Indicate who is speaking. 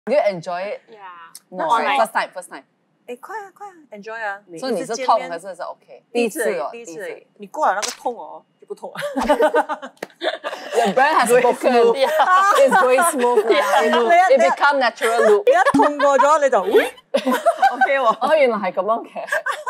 Speaker 1: Do you enjoy it?
Speaker 2: Yeah.
Speaker 1: No,
Speaker 2: Alright.
Speaker 1: first time.
Speaker 3: 哎，快啊，enjoy 啊！
Speaker 1: 所以你是痛还是 OK？第一次哦，
Speaker 3: 第一次而已，你过了那个痛哦，就不痛了。
Speaker 1: Your brain has spoken. It's going smooth now. It become natural loop.
Speaker 3: 你一痛過咗你就，OK 喎。
Speaker 1: 哦，原來係咁樣嘅。